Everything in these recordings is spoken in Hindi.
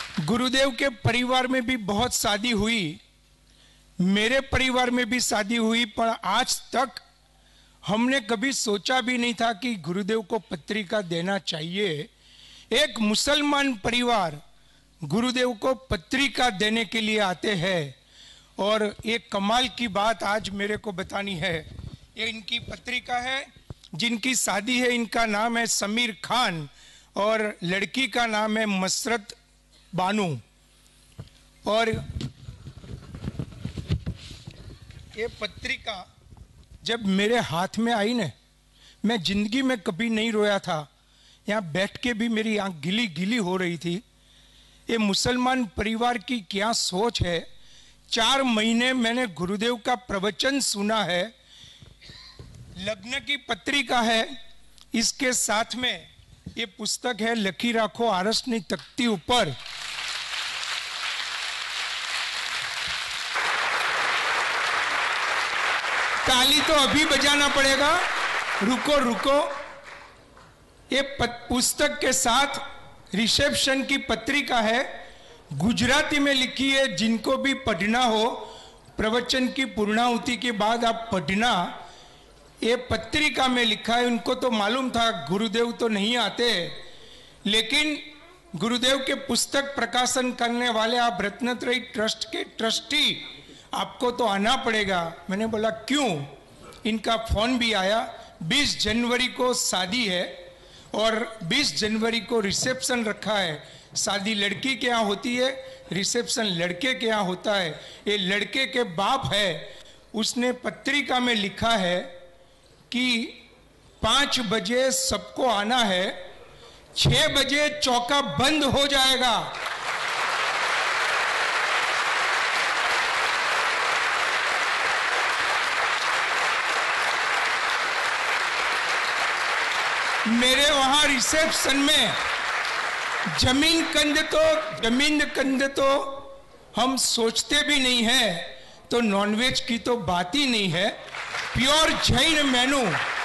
गुरुदेव के परिवार में भी बहुत शादी हुई, मेरे परिवार में भी शादी हुई, पर आज तक हमने कभी सोचा भी नहीं था कि गुरुदेव को पत्रिका देना चाहिए। एक मुसलमान परिवार गुरुदेव को पत्रिका देने के लिए आते हैं और एक कमाल की बात आज मेरे को बतानी है। ये इनकी पत्रिका है, जिनकी शादी है। इनका नाम है समीर खान और लड़की का नाम है मसरत बानू। और ये पत्रिका जब मेरे हाथ में आई ना, मैं जिंदगी में कभी नहीं रोया था। यहाँ बैठ के भी मेरी आंख गिली गिली हो रही थी। ये मुसलमान परिवार की क्या सोच है। 4 महीने मैंने गुरुदेव का प्रवचन सुना है। लग्न की पत्रिका है, इसके साथ में ये पुस्तक है लखी राखो आरसनी तख्ती ऊपर। ताली तो अभी बजाना पड़ेगा, रुको रुको। ये पुस्तक के साथ रिसेप्शन की पत्रिका है, गुजराती में लिखी है। जिनको भी पढ़ना हो, प्रवचन की पूर्णाहुति के बाद आप पढ़ना। ये पत्रिका में लिखा है। उनको तो मालूम था गुरुदेव तो नहीं आते, लेकिन गुरुदेव के पुस्तक प्रकाशन करने वाले आप रत्नत्रयी ट्रस्ट के ट्रस्टी, आपको तो आना पड़ेगा। मैंने बोला क्यों? इनका फोन भी आया। 20 जनवरी को शादी है और 20 जनवरी को रिसेप्शन रखा है। शादी लड़की के यहाँ होती है, रिसेप्शन लड़के के यहाँ होता है। ये लड़के के बाप है, उसने पत्रिका में लिखा है कि 5 बजे सबको आना है, 6 बजे चौका बंद हो जाएगा। मेरे वहां रिसेप्शन में जमीन कंद तो हम सोचते भी नहीं है, तो नॉनवेज की तो बात ही नहीं है। प्योर जैन मेनू।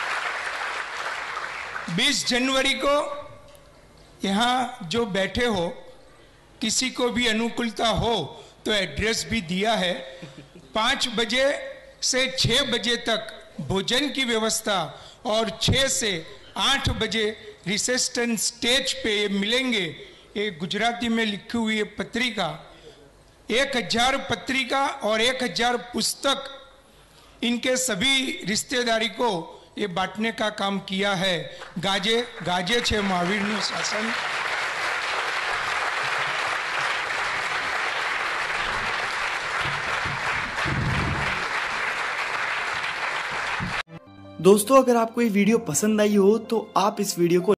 20 जनवरी को यहाँ जो बैठे हो, किसी को भी अनुकूलता हो तो एड्रेस भी दिया है। 5 बजे से 6 बजे तक भोजन की व्यवस्था और 6 से 8 बजे रिसेप्शन स्टेज पे मिलेंगे। ये गुजराती में लिखी हुई पत्रिका, 1000 पत्रिका और 1000 पुस्तक इनके सभी रिश्तेदारी को ये बांटने का काम किया है। गाजे गाजे छे महावीरनु शासन। दोस्तों, अगर आपको ये वीडियो पसंद आई हो तो आप इस वीडियो को